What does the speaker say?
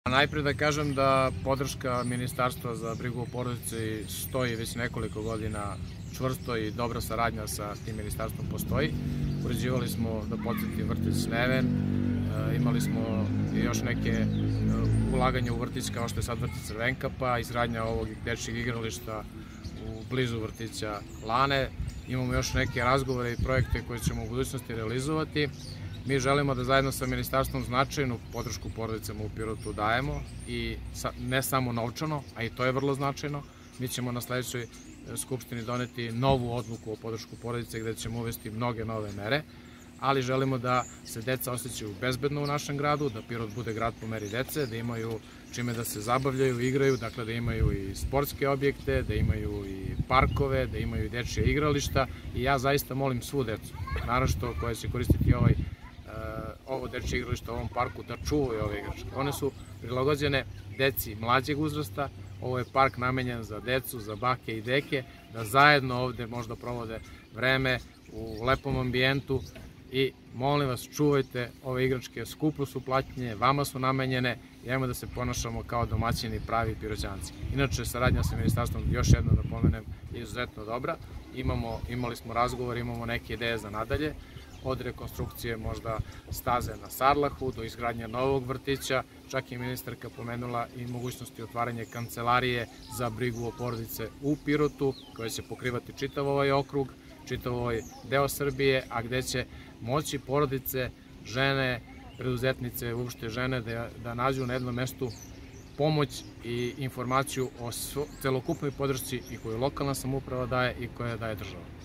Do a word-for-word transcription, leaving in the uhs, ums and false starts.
Najpre da kažem da podrška Ministarstva za brigu o porodici stoji već nekoliko godina čvrsto i dobra saradnja sa tim ministarstvom postoji. Uređivali smo, da podsjetim, vrtić Neven, imali smo još neke ulaganja u vrtić kao što je sad vrtić Crvenkapa, izgradnja ovog dečijeg igrališta u blizu vrtića Lane. Imamo još neke razgovore i projekte koje ćemo u budućnosti realizovati. Mi želimo da zajedno sa ministarstvom značajnu podršku porodicama u Pirotu dajemo i ne samo novčano, a i to je vrlo značajno. Mi ćemo na sledećoj Skupštini doneti novu odluku o podršku porodice gde ćemo uvesti mnoge nove mere, ali želimo da se deca osjećaju bezbedno u našem gradu, da Pirot bude grad po meri dece, da imaju čime da se zabavljaju, igraju, dakle da imaju i sportske objekte, da imaju i parkove, da imaju i dečije igrališta i ja zaista molim svu decu, naročito koja će koristiti ovaj ovo dečije igralište u ovom parku, da čuvaju ove igračke. One su prilagođene deci mlađeg uzrasta, ovo je park namenjen za decu, za bake i deke, da zajedno ovde možda provode vreme u lepom ambijentu i molim vas, čuvajte ove igračke, skupo su plaćene, vama su namenjene i ajmo da se ponašamo kao domaćini pravi Piroćanci. Inače, saradnja sa ministarstvom, još jedno da pomenem, je izuzetno dobra. Imamo, imali smo razgovor, imamo neke ideje za nadalje, od rekonstrukcije možda staze na Sarlahu do izgradnje novog vrtića, čak i ministarka pomenula i mogućnosti otvaranja kancelarije za brigu o porodice u Pirotu, koja će pokrivati čitav ovaj okrug, čitav ovaj deo Srbije, a gde će moći porodice, žene, preduzetnice, uopšte žene da nađu na jednom mestu pomoć i informaciju o celokupnoj podršci i koju lokalna samouprava daje i koja daje država.